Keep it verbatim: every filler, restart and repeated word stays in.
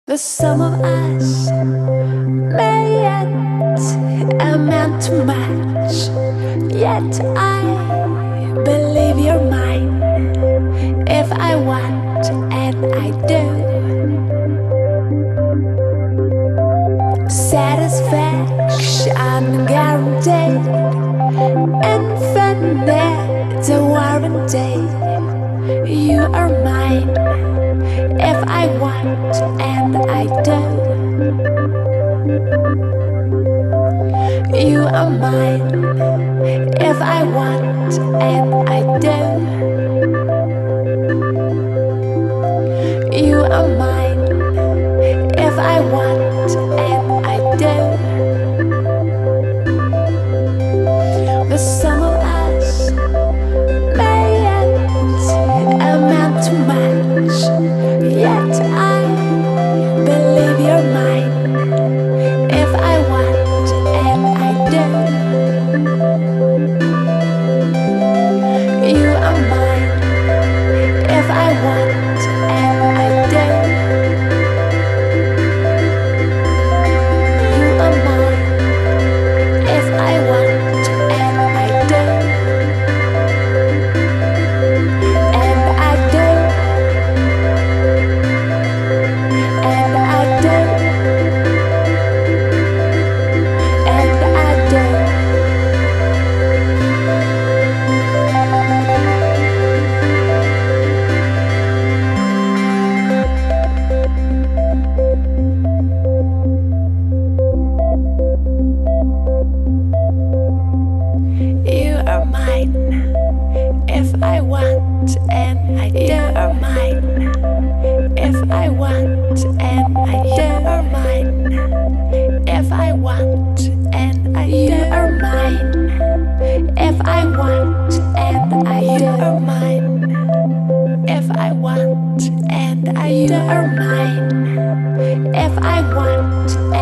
The sum of us may yet amount to much, yet I believe you're mine. If I want, and I do, satisfaction guaranteed, infinite warranty. You are mine. If I want, and I do, you are mine. If I want, and I do, you are mine. If I want, and I do, the sum of us may yet amount to much, yet I believe you're mine. If I want, and I do, you are mine. If I want, and I do, you are mine. If I want, and I do, and I do, and I do, and I do. You are mine. If I want, and I do. You are mine. If I want, and I do. You are mine. If I want, and I do. You are mine. If I want, and I do. You are mine. If I want, and I do. You are mine. If I want,